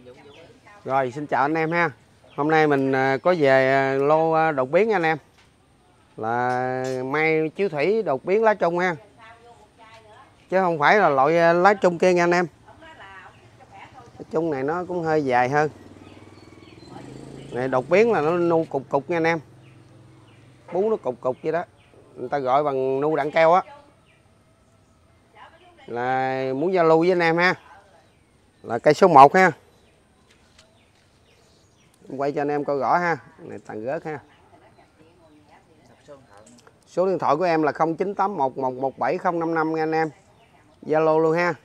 Rồi xin chào anh em ha. Hôm nay mình có về lô đột biến anh em. Là may chiếu thủy đột biến lá trung ha. Chứ không phải là loại lá trung kia nha anh em. Lá trung này nó cũng hơi dài hơn. Này đột biến là nó nu cục cục nha anh em. Bú nó cục cục vậy đó. Người ta gọi bằng nu đặng keo á. Là muốn giao lưu với anh em ha. Là cây số 1 ha. Quay cho anh em coi rõ ha. Này tầng rớt ha. Số điện thoại của em là 0981117055 nha anh em. Zalo luôn ha.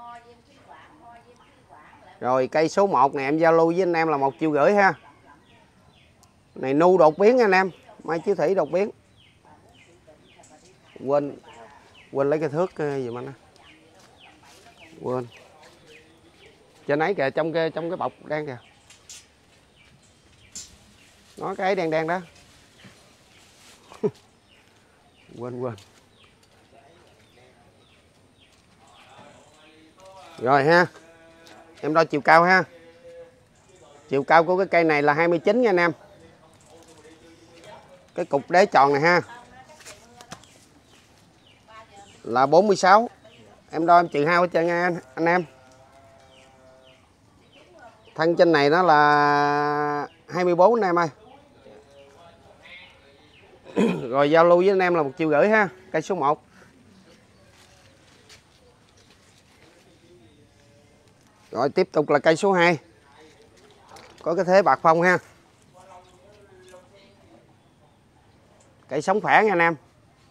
Rồi cây số 1 này em giao lưu với anh em là 1,5 triệu ha. Này nu đột biến nha anh em. Mai chiếu thủy đột biến. Quên lấy cái thước gì mà nó. Quên. Trên ấy kìa, trong cái bọc đen kìa. Nó cái đen đen đó. quên. Rồi ha. Em đo chiều cao ha. Chiều cao của cái cây này là 29 nha anh em. Cái cục đế tròn này ha. Là 46. Em đo em trừ hao hết trơn nha anh em. Thân trên này nó là 24 anh em ơi. Rồi giao lưu với anh em là 1,5 triệu ha. Cây số 1. Rồi tiếp tục là cây số 2. Có cái thế bạc phong ha. Cây sống khỏe nha anh em.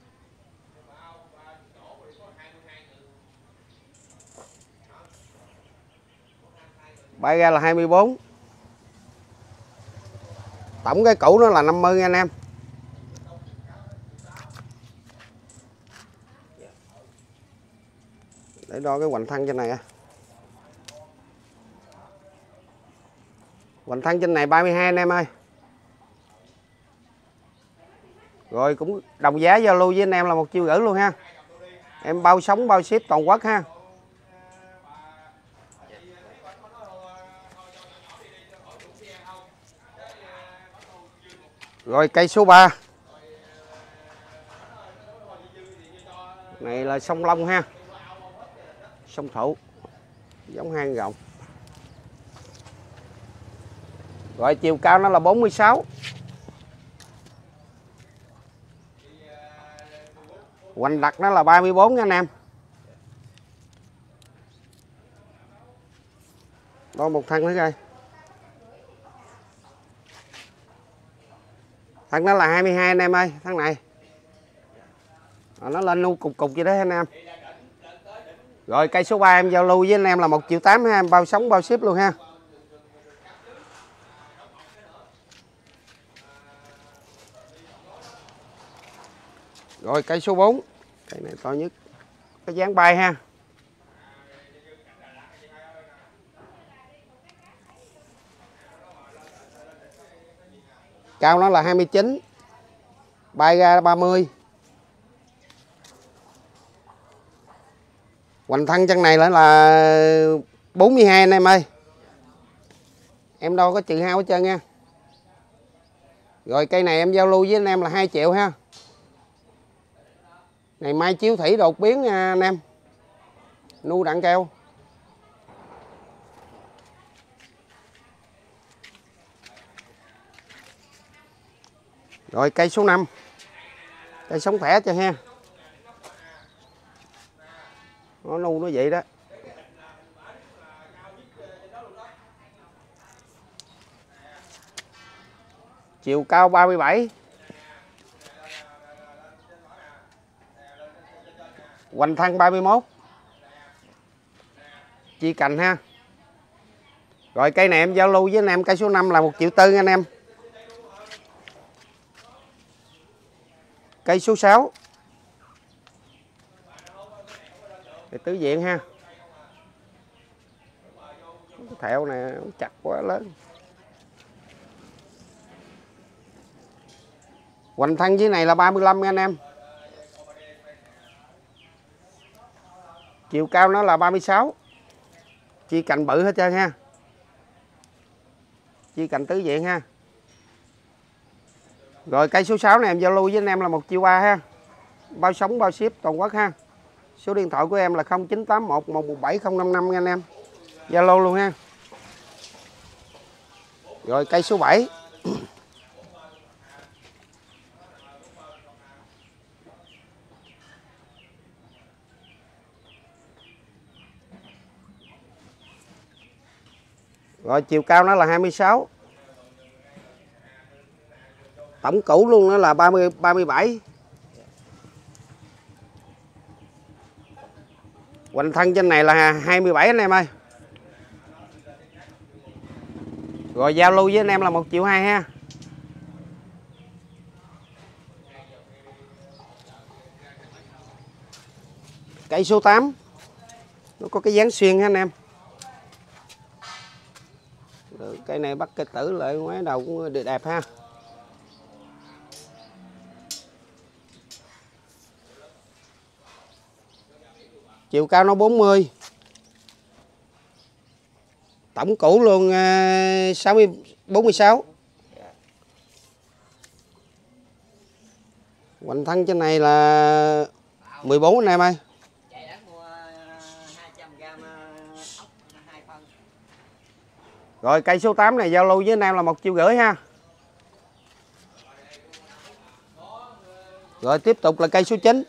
Bay ra là 24. Tổng cái cũ nó là 50 nha anh em. Để đo cái hoành thân trên này. Hoành thân trên này 32 anh em ơi. Rồi cũng đồng giá giao lưu với anh em là 1,5 triệu luôn ha. Em bao sống bao ship toàn quốc ha. Rồi cây số 3. Này là sông Long ha. Sông Thụ. Giống hang rộng. Rồi chiều cao nó là 46. Hoành đặt nó là 34 nha anh em. Đo một thân nữa coi. Thân nó là 22 anh em ơi, thân này. Nó lên nu cục cục vậy đó anh em. Rồi cây số 3 em giao lưu với anh em là 1,8 triệu ha, em bao sống bao ship luôn ha. Rồi cây số 4. Cây này to nhất. Cái dáng bay ha. Cao nó là 29. Bay ra 30. Hoành thân chân này là 42 anh em ơi. Em đâu có trừ hao hết trơn nha. Rồi cây này em giao lưu với anh em là 2 triệu ha. Này mai chiếu thủy đột biến nha anh em. Nu đặng keo. Rồi cây số 5. Cây sống khỏe cho ha. Nó nu nó vậy đó. Chiều cao 37. Hoành thân 31. Chi cành ha. Rồi cây này em giao lưu với anh em cây số 5 là 1,4 triệu anh em. Cây số 6. Để tứ diện ha. Cái thẹo này chặt quá lớn. Hoành thân dưới này là 35 nha anh em. Chiều cao nó là 36. Chi cành bự hết trơn ha. Chia cành tứ diện ha. Rồi cây số 6 này em giao lưu với anh em là 1 triệu 3 ha. Bao sống bao ship toàn quốc ha. Số điện thoại của em là 0981 117 055 nha anh em. Zalo luôn ha. Rồi cây số 7. Rồi chiều cao nó là 26. Tổng củ luôn nó là 37. Hoành thân trên này là 27 anh em ơi. Rồi giao lưu với anh em là 1 triệu 2 ha. Cây số 8. Nó có cái dáng xuyên ha anh em. Rồi, cây này bắt cây tử lại ngoái đầu cũng đẹp ha. Chiều cao nó 40. Tổng củ luôn 46. Hoành thân trên này là 14 anh em ơi. Rồi cây số 8 này giao lưu với anh em là 1 triệu rưỡi ha. Rồi tiếp tục là cây số 9.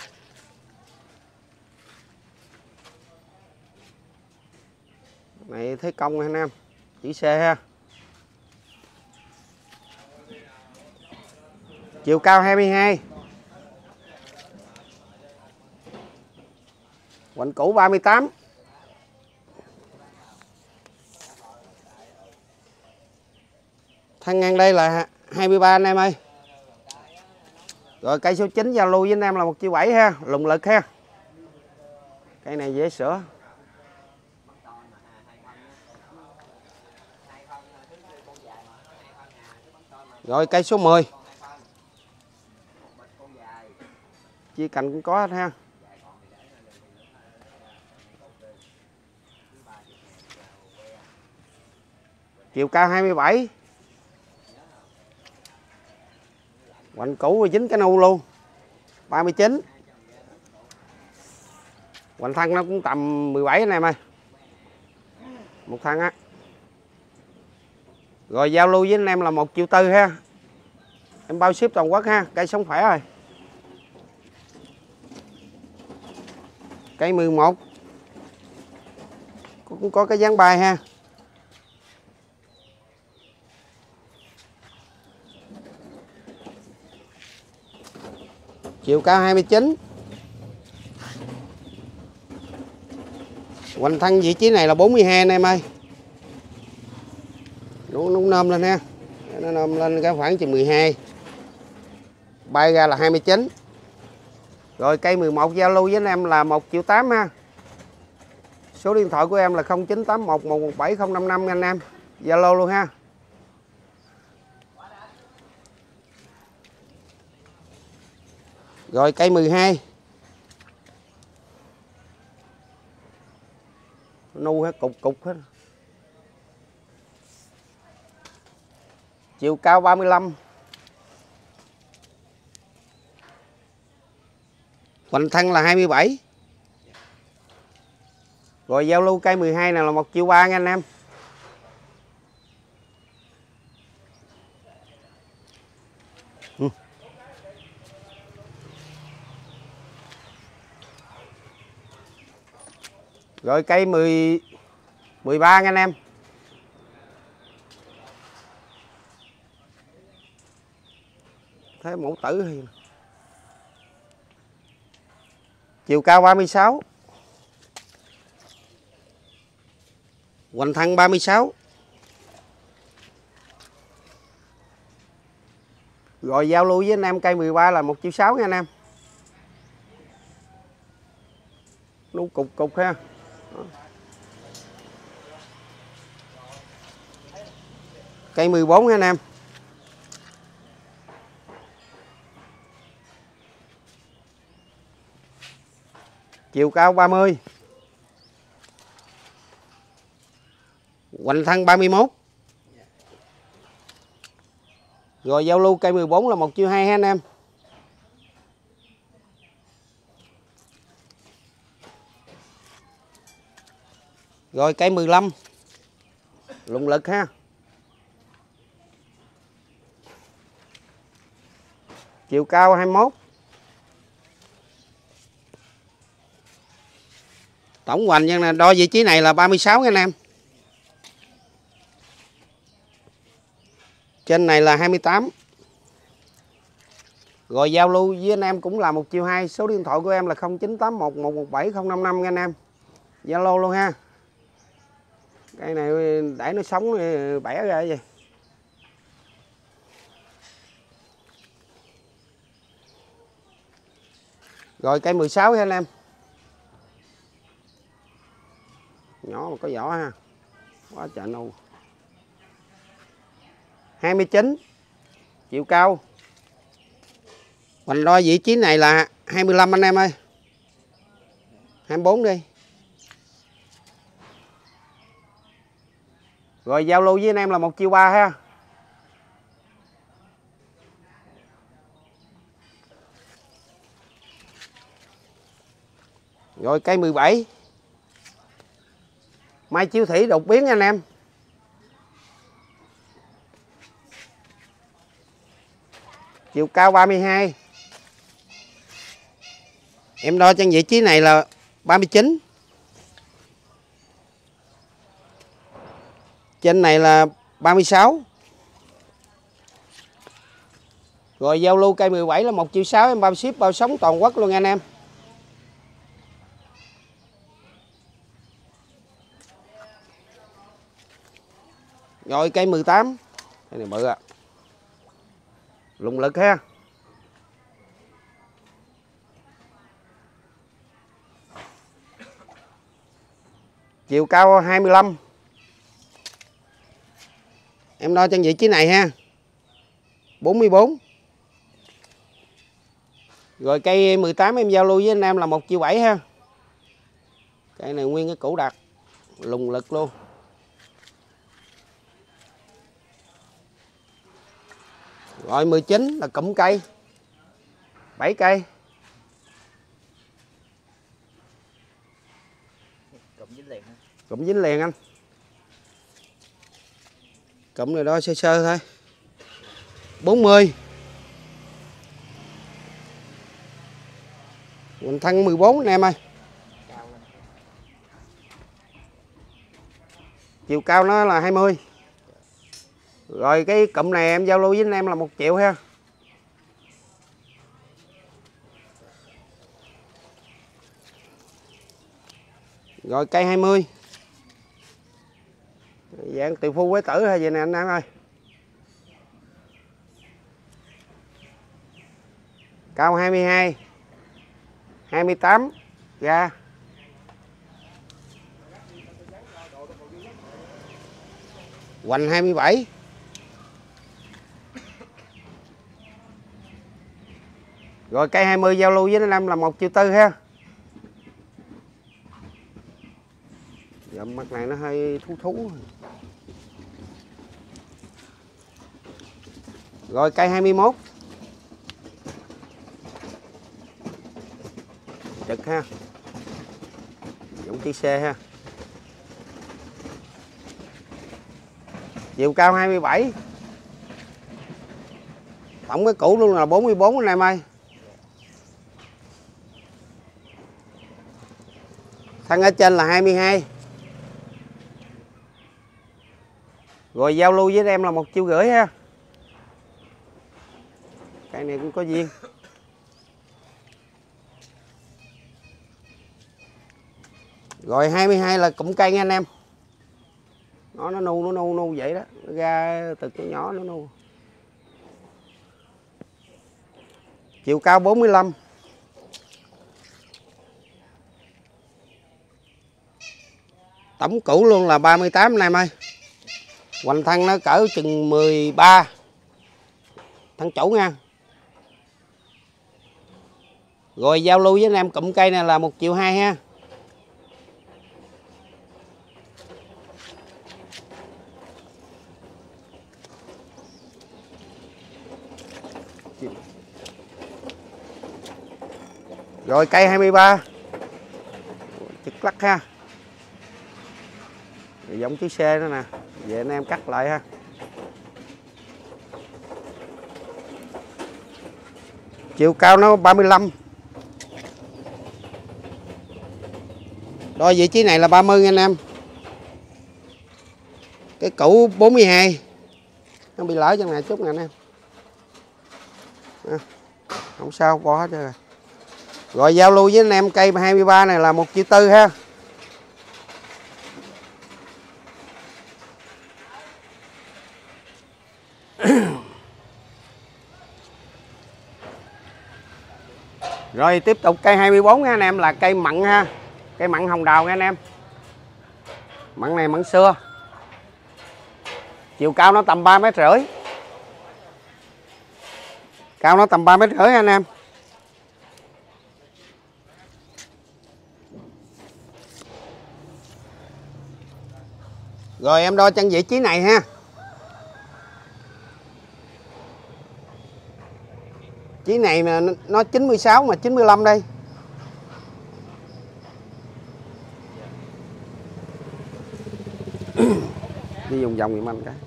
Này thấy công anh em, chữ C ha. Chiều cao 22. Hoành củ 38. Thân ngang đây là 23 anh em ơi. Rồi cây số 9 giao lưu với anh em là 1 triệu 7 ha, lùng lực ha. Cây này dễ sửa. Rồi cây số 10. Chia cành cũng có hết ha. Chiều cao 27. Hoành củ 19 cái nu luôn. 39. Hoành thân nó cũng tầm 17 anh em ơi. Một thân á. Rồi giao lưu với anh em là 1 triệu 4 ha. Em bao ship toàn quốc ha. Cây sống khỏe rồi. Cây 11. Cũng có cái dáng bay ha. Chiều cao 29. Hoành thân vị trí này là 42 anh em ơi. Nó nôm lên ha. Nó nôm lên cái khoảng chừng 12. Bay ra là 29. Rồi cây 11 giao lưu với anh em là 1 triệu 8 ha. Số điện thoại của em là 0981 117 055 anh em. Zalo luôn ha. Rồi cây 12. Nu hết cục hết. Chiều cao 35. Hoành thân là 27. Rồi giao lưu cây 12 này là 1 triệu 3 nha anh em. Rồi cây 13 nha anh em. Thế mẫu tử hay. Chiều cao 36. Hoành thân 36. Rồi giao lưu với anh em cây 13 là 1 triệu 6 nha anh em. Nu cục ha. Cây 14 nha anh em. Chiều cao 30. Hoành thân 31. Rồi giao lưu cây 14 là 1,2 triệu ha anh em. Rồi cây 15 lùng lực ha. Chiều cao 21. Tổng hoành nha, đo vị trí này là 36 nha anh em. Trên này là 28. Rồi giao lưu với anh em cũng là 1,2 triệu. Số điện thoại của em là 0981 117 055 nha anh em. Zalo luôn ha. Cây này để nó sống bẻ ra vậy. Rồi cây 16 nha anh em. Nhỏ mà có vỏ ha. Quá trời nâu. 29. Chiều cao. Hoành đo vị trí này là 25 anh em ơi. 24 đi. Rồi giao lưu với anh em là 1,3 triệu ha. Rồi cây 17. Mai chiếu thủy đột biến nha anh em. Chiều cao 32. Em đo trên vị trí này là 39. Trên này là 36. Rồi giao lưu cây 17 là 1,6 triệu, em bao ship bao sống toàn quốc luôn nha anh em. Rồi cây 18. Cây này bự à. Lùng lực ha. Chiều cao 25. Em đo trên vị trí này ha. 44. Rồi cây 18 em giao lưu với anh em là 1,7 triệu ha. Cây này nguyên cái củ đặc. Lùng lực luôn. Rồi 19 là cụm cây. 7 cây. Cụm dính liền anh. Cụm này đó sơ sơ thôi. 40. Mình thân 14 anh em ơi. Chiều cao nó là 20. Rồi cái cụm này em giao lưu với anh em là 1 triệu ha. Rồi cây 20. Dạng tiểu phu quế tử hay gì nè anh em ơi. Cao 22. 28 ra. Hoành 27. Rồi cây 20 giao lưu với anh em là 1,4 triệu ha. Giờ mặt này nó hơi thú thú. Rồi cây 21. Trực ha. Giống chiếc xe ha. Chiều cao 27. Tổng cái cũ luôn là 44 anh em ơi. Thân ở trên là 22. Rồi giao lưu với em là 1,5 triệu ha. Cây này cũng có duyên. Rồi 22 là cụm cây nha anh em. Nó nu vậy đó, nó ra từ cái nhỏ nó nu. Chiều cao 45. Tổng củ luôn là 38 anh em ơi. Hoành thân nó cỡ chừng 13. Thân chủ nha. Rồi giao lưu với anh em cụm cây này là 1,2 triệu ha. Rồi cây 23 chực lắc ha. Rồi giống chữ C nữa nè, về anh em cắt lại ha. Chiều cao nó 35. Đôi vị trí này là 30 nha anh em. Cái cũ 42. Nó bị lỡ chân này chút nè anh em. À, không sao, bỏ hết rồi. Rồi giao lưu với anh em cây 23 này là 1,4 triệu ha. Rồi tiếp tục cây 24 nha anh em, là cây mận ha. Cây mận hồng đào nha anh em. Mận này mận xưa. Chiều cao nó tầm 3,5 mét. Cao nó tầm 3,5 mét anh em. Rồi em đo chân vị trí này ha. Chí này mà nó 96 mà 95 đây. Đi vòng vòng giùm anh cái.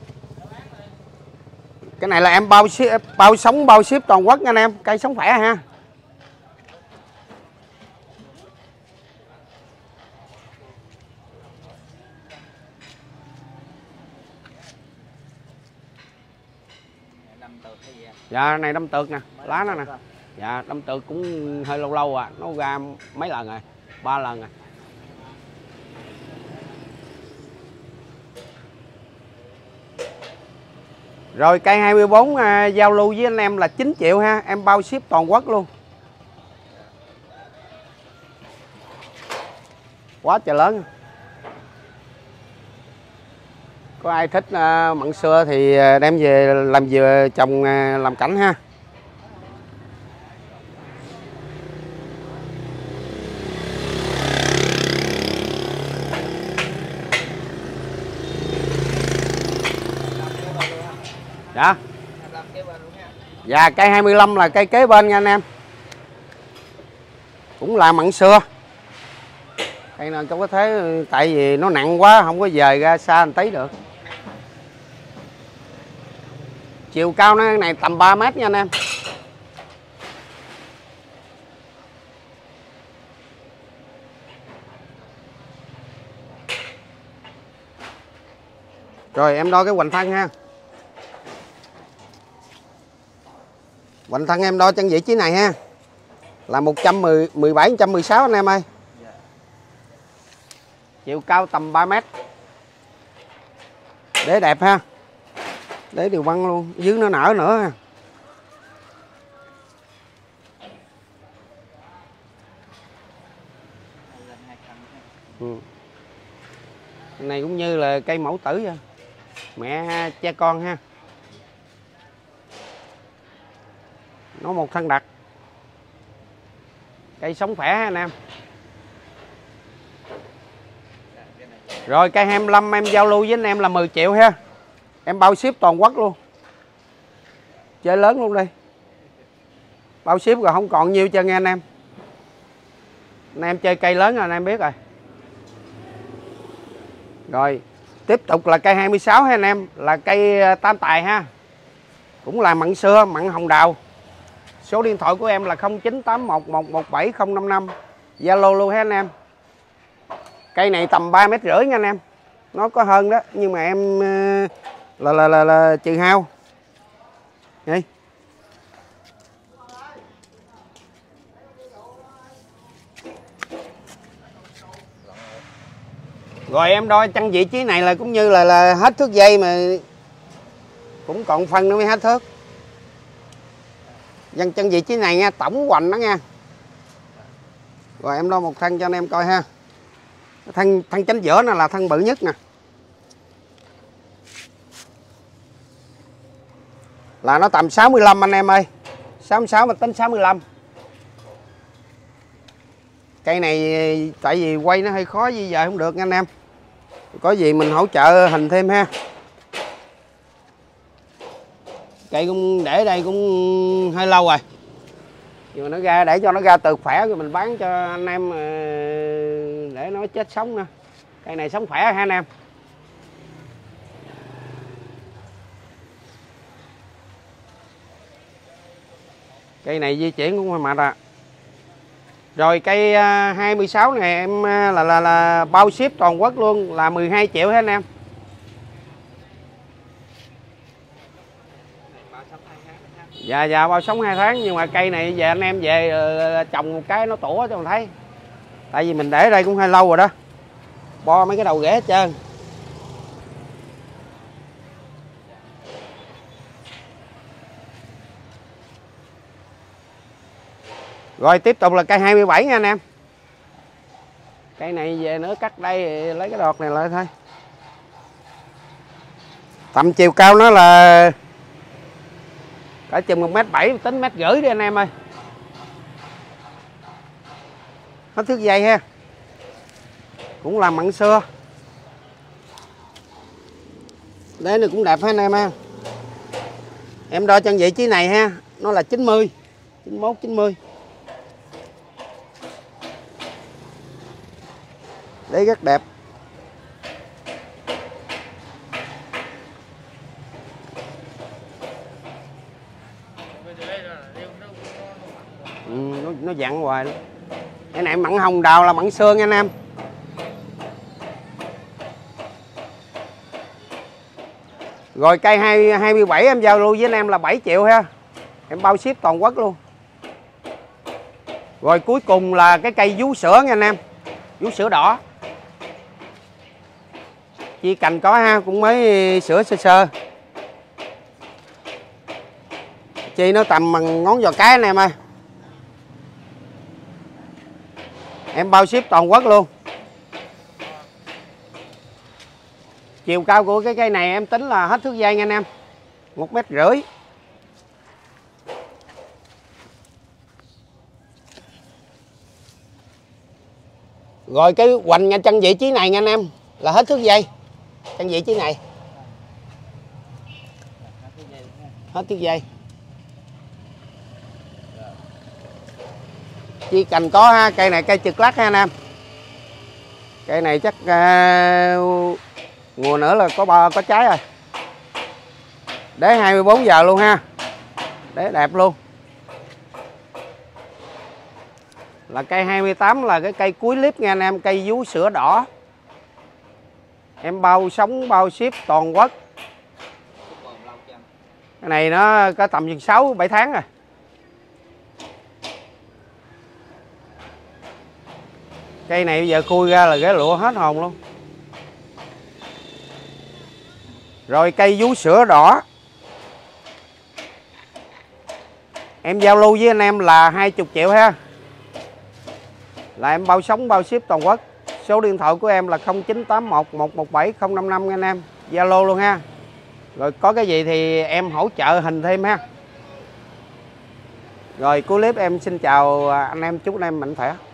Cái này là em bao sống bao ship toàn quốc nha anh em, cây sống khỏe ha. Dạ này đâm tược nè, lá nó nè. Dạ đâm tược cũng hơi lâu lâu à, nó ra mấy lần rồi, 3 lần rồi. Rồi cây 24 giao lưu với anh em là 9 triệu ha, em bao ship toàn quốc luôn. Quá trời lớn. Có ai thích mận xưa thì đem về làm vừa trồng làm cảnh ha. Dạ. Dạ cây 25 là cây kế bên nha anh em. Cũng là mận xưa. Cây nào không có thế, tại vì nó nặng quá không có dời ra xa một tí được. Chiều cao nó này tầm 3 mét nha anh em. Rồi em đo cái hoành thân ha. Hoành thân em đo chân vị trí này ha. Là 117 116 anh em ơi. Chiều cao tầm 3 mét. Đế đẹp ha. Đế đều băng luôn, dưới nó nở nữa ha. Cái này cũng như là cây mẫu tử vậy. Mẹ cha con ha. Nó một thân đặc. Cây sống khỏe ha anh em. Rồi cây 25 em giao lưu với anh em là 10 triệu ha. Em bao ship toàn quốc luôn. Chơi lớn luôn đi. Bao ship rồi không còn nhiêu cho nghe anh em. Anh em chơi cây lớn rồi anh em biết rồi. Rồi tiếp tục là cây 26 ha anh em. Là cây tam tài ha. Cũng là mận xưa, mận hồng đào. Số điện thoại của em là 0981117055. Zalo luôn ha anh em. Cây này tầm 3,5 mét nha anh em. Nó có hơn đó, nhưng mà em là trừ hao. Đây. Rồi em đo chân vị trí này là cũng như là hết thước dây mà cũng còn phân nữa mới hết thước. Dân chân vị trí này nha, tổng hoành đó nha. Rồi em đo một thân cho anh em coi ha. Thân chánh giữa này là thân bự nhất nè. Là nó tầm 65 anh em ơi. 66 mà tính 65. Cây này tại vì quay nó hơi khó di dời không được nha anh em. Có gì mình hỗ trợ hình thêm ha. Cây cũng để đây cũng hơi lâu rồi. nhưng mà nó ra để cho nó ra từ khỏe rồi mình bán cho anh em để nó chết sống nữa. Cây này sống khỏe ha anh em. Cây này di chuyển cũng mệt à. Rồi cây 26 này em là bao ship toàn quốc luôn, là 12 triệu hết anh em. Dạ bao sống 2 tháng, nhưng mà cây này về anh em về trồng một cái nó tủa cho mình thấy. Tại vì mình để ở đây cũng hơi lâu rồi đó. Bo mấy cái đầu rễ hết trơn. Rồi tiếp tục là cây 27 nha anh em. Cây này về nữa cắt đây lấy cái đọt này lại thôi. Tầm chiều cao nó là cả chừng 1m7, tính 1m50 đi anh em ơi. Hết thước dây ha. Cũng là mặn xưa. Đế này cũng đẹp ha anh em ha. Em đo chân vị trí này ha, nó là 90, 91, 90. Đấy rất đẹp. Nó dặn hoài luôn. Cái này mặn hồng đào là mặn xương nha anh em. Rồi cây 27 em giao lưu với anh em là 7 triệu ha. Em bao ship toàn quốc luôn. Rồi cuối cùng là cái cây vú sữa nha anh em. Vú sữa đỏ. Chi cành có ha, cũng mới sữa sơ sơ. Chi nó tầm bằng ngón giò cái anh em ơi. Em bao ship toàn quốc luôn. Chiều cao của cái cây này em tính là hết thước dây nha anh em, 1m50 m. Rồi cái hoành nha chân vị trí này nha anh em là hết thước dây. Chân vị trí này hết thước dây. Chi cành có ha, cây này cây trực lắc ha anh em. Cây này chắc mùa nữa là có trái rồi. Đế 24 giờ luôn ha. Đế đẹp luôn. Là cây 28 là cái cây cuối clip nha anh em, cây vú sữa đỏ. Em bao sống bao ship toàn quốc. Cái này nó có tầm 6-7 tháng rồi. Cây này bây giờ khui ra là rễ lụa hết hồn luôn. Rồi cây vú sữa đỏ em giao lưu với anh em là 20 triệu ha. Là em bao sống bao ship toàn quốc. Số điện thoại của em là 0981 117 055 nha anh em. Zalo luôn ha. Rồi có cái gì thì em hỗ trợ hình thêm ha. Rồi cuối clip em xin chào anh em, chúc anh em mạnh khỏe.